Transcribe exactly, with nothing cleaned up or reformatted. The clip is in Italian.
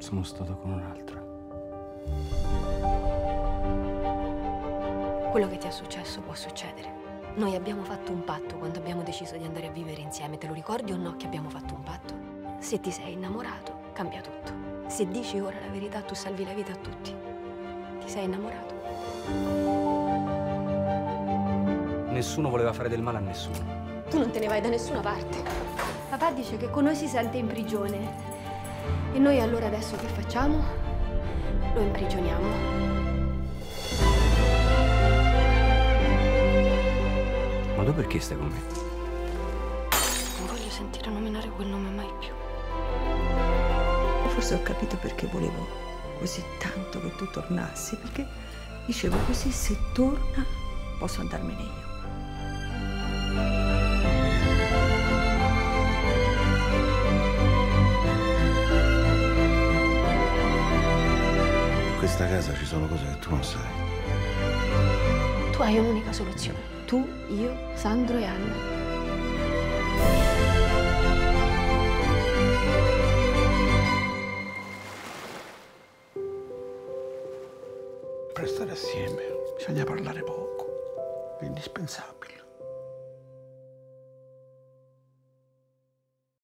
sono stato con un'altra. Quello che ti è successo può succedere. Noi abbiamo fatto un patto quando abbiamo deciso di andare a vivere insieme. Te lo ricordi o no che abbiamo fatto un patto? Se ti sei innamorato, cambia tutto. Se dici ora la verità, tu salvi la vita a tutti. Ti sei innamorato? Nessuno voleva fare del male a nessuno. Tu non te ne vai da nessuna parte. Papà dice che con noi si sente in prigione. E noi allora adesso che facciamo? Lo imprigioniamo. Ma tu perché stai con me? Non voglio sentire nominare quel nome mai più. Forse ho capito perché volevo così tanto che tu tornassi, perché dicevo così se torna posso andarmene io. In questa casa ci sono cose che tu non sai. Tu hai un'unica soluzione. Tu, io, Sandro e Anna. Per stare assieme bisogna parlare poco. È indispensabile.